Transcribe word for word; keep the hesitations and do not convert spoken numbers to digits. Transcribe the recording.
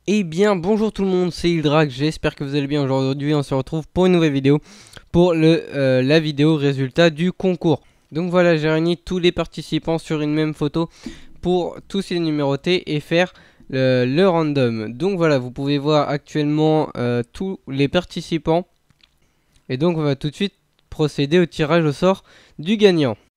Eh bien bonjour tout le monde, c'est Ildrak, j'espère que vous allez bien. Aujourd'hui on se retrouve pour une nouvelle vidéo, pour le, euh, la vidéo résultat du concours. Donc voilà, j'ai réuni tous les participants sur une même photo pour tous les numéroter et faire le, le random. Donc voilà, vous pouvez voir actuellement euh, tous les participants. Et donc on va tout de suite procéder au tirage au sort du gagnant.